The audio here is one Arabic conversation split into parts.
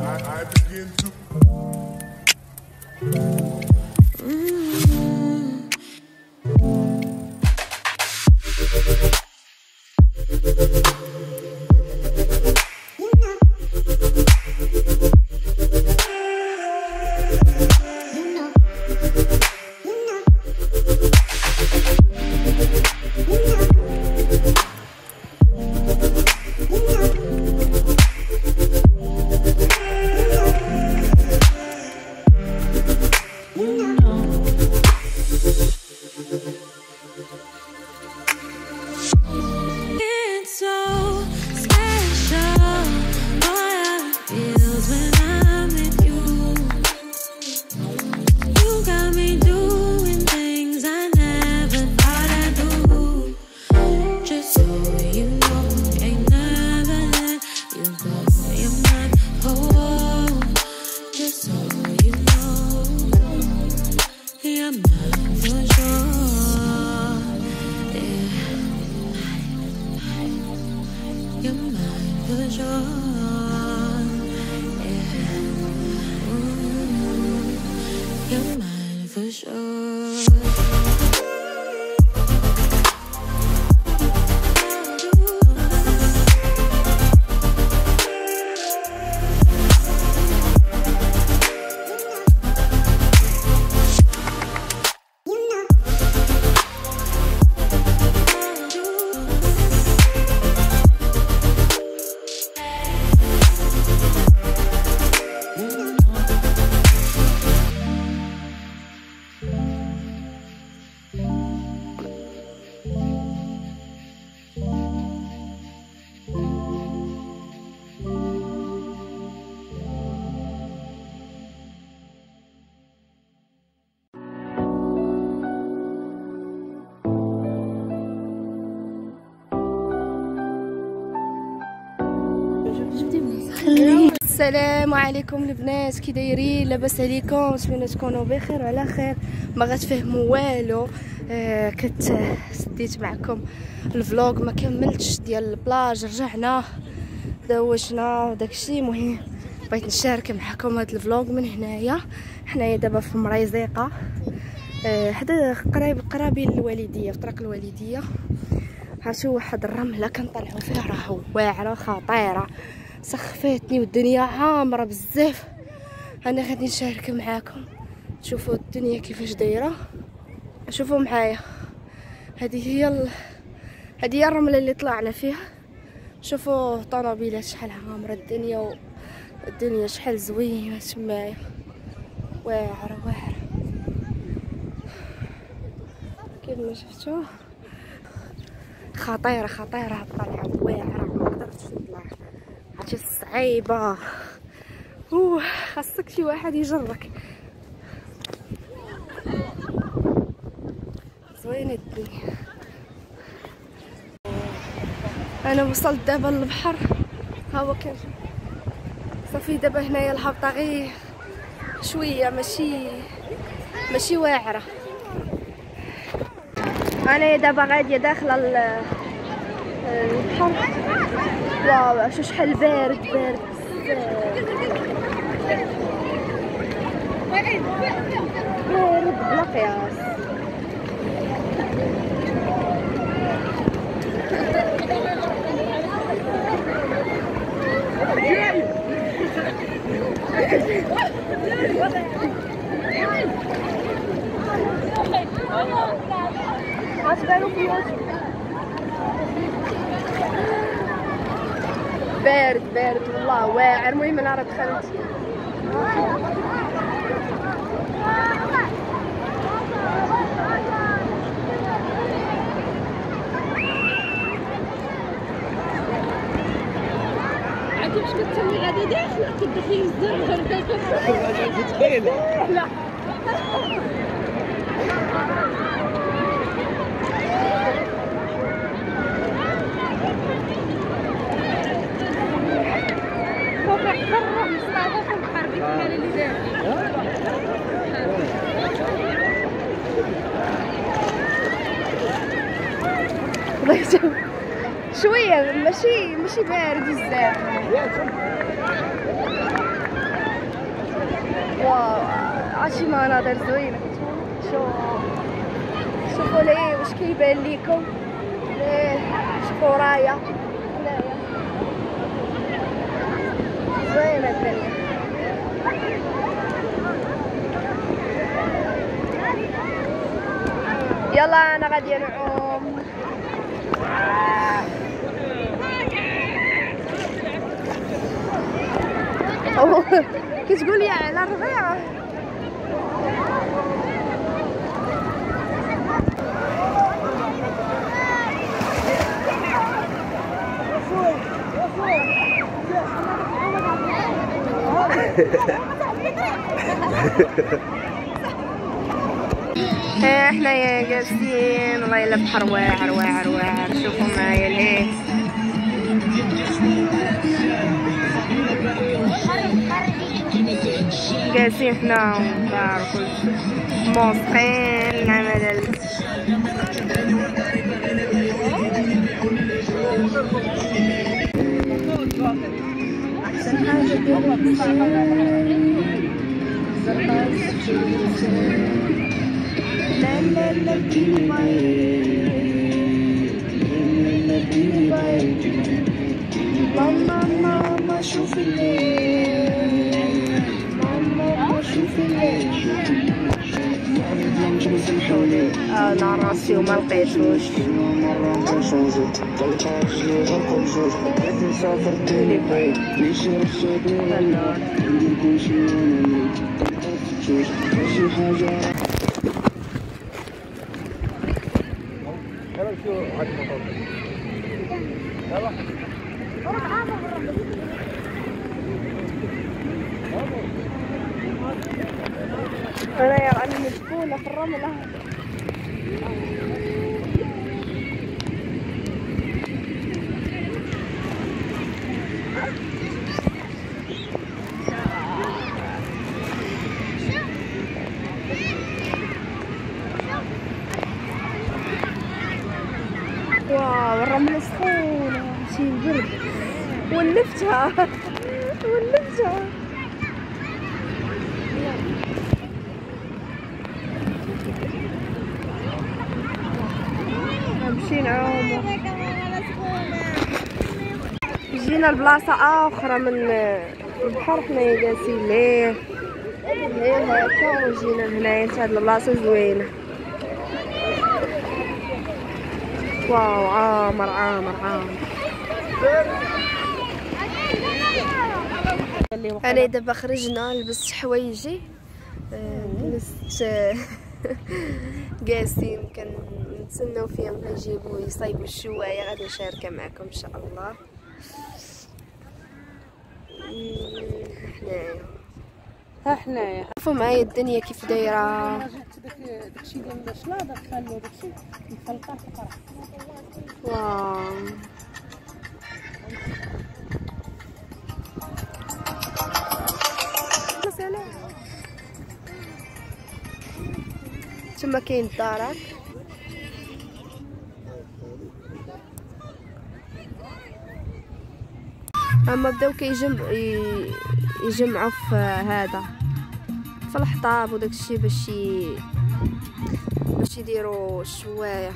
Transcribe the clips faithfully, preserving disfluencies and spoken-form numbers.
السلام عليكم البنات، كي دايرين؟ لاباس عليكم؟ نتمنى تكونوا بخير وعلى خير. ما غتفهموا والو. آه كنت سديت معكم الفلوق ما كملتش ديال البلاج، رجعنا دوشنا وداكشي. المهم بغيت نشارك معكم هذا الفلوق من هنايا. حنايا دابا في مريزيقه، آه حدا قريب قرابين الوالديه، في طريق الوالديه. عرفتوا واحد الرمله كنطلعوا فيها راه واعره خطيره، سخفتني والدنيا عامره بزاف. انا غادي نشارك معاكم تشوفوا الدنيا كيفاش دايره. شوفوا معايا، هذه هي ال... هذه هي الرمله اللي طلعنا فيها. شوفوا الطوموبيلات شحال عامره الدنيا، والدنيا شحال زوينه تمايا، واعره واعره كيف ما شفتوا. خطيره خطيره الطلعه، واعره ما قدرتش نطلع، عرفتي صعيبه. اوه خاصك شي واحد يجرك. زوينه الدنيا. انا وصلت دابا للبحر، ها هو كان صافي. دابا هنايا الهبطه غير شويه، ماشي ماشي واعره. انا دابا غاديه داخله البحر. واو شو شحال بارد بارد بارد بلا قياس. بارد بارد والله واعر. المهم انا راه دخلت عرفتي باش كتسمي غادي داخله كتدخلي الزهر كتبين. لا شويه، ماشي ماشي بارد بزاف. واو عرفتي مناظر زوينه. شوفوا شوفوا لي واش كيبان ليكم. ليه شوفوا رايا هنايا زوينه الدنيا. يلا انا غادي نعوم. كتقول لي على الربيع. احنا جالسين والله الا بحر واعر واعر واعر. شوفوا معايا ليه جالسين حنا ونباركو موسقين العمل. احسن حاجه لا لا لا ماما ماما شوفي الليل ماما شوفي الليل. انا راسي وما لقيتوش. انا يا راني مدفونه في الرمله. واو الرمله سخونه شي برد. ولفتها ولفتها. نمشي نعومو. جينا لبلاصه اخرى من البحر حنايا جالسين ليه ليه هكا وجينا لهنايا لهاد البلاصه زوينه. واو عامر عامر عامر. انا دابا خرجنا لبست حوايجي جلست جالسين كنتسناو فيهم يجيبوا يصايبوا الشوايه. غادي نشاركها معكم ان شاء الله. حنايا ها حنايا شوفوا معايا الدنيا كيف دايره. داكشي ديال الشلا دخلوا داكشي مخلطه في القرع. واو سلام. تما كاين الدارات. اما بداو كيجمعوا يجمعوا في هذا في الحطاب وداكشي باش باش يديروا الشوايه.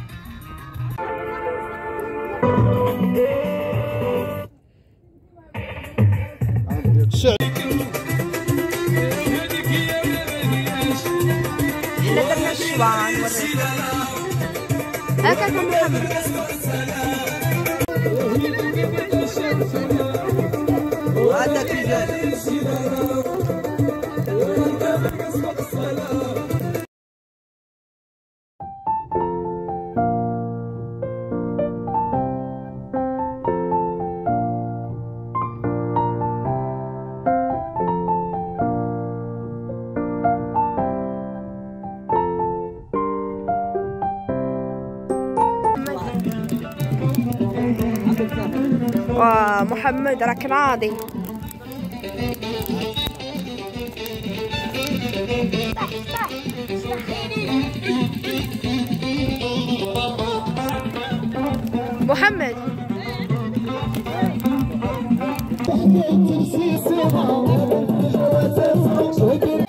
حنا درنا الشوا نوريكم. هاكا محمد هذاك الجال ومحمد راك راضي. محمد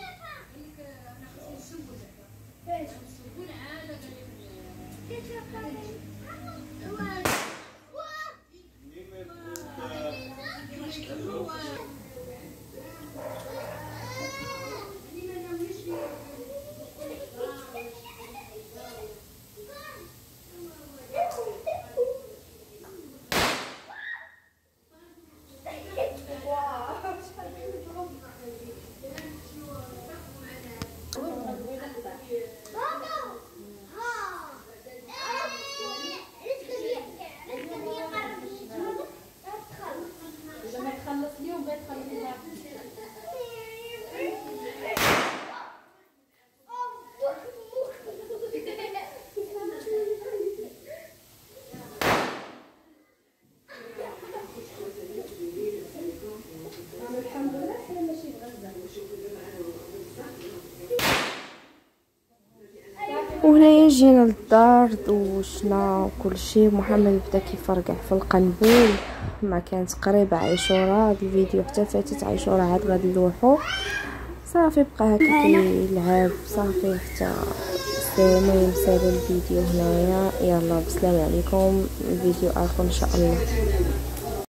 وهنايا جينا للدار دوشنا وكل شيء. محمد بدا كيفرقع في القنبول. ما كانت قريبه عاشوره، هاد الفيديو حتى فاتت عاشوره عاد غادي نروحو. صافي بقى هكا كيلعب صافي حتى المهم سالي الفيديو هنايا. يلا بسلام عليكم، الفيديو اخر ان شاء الله.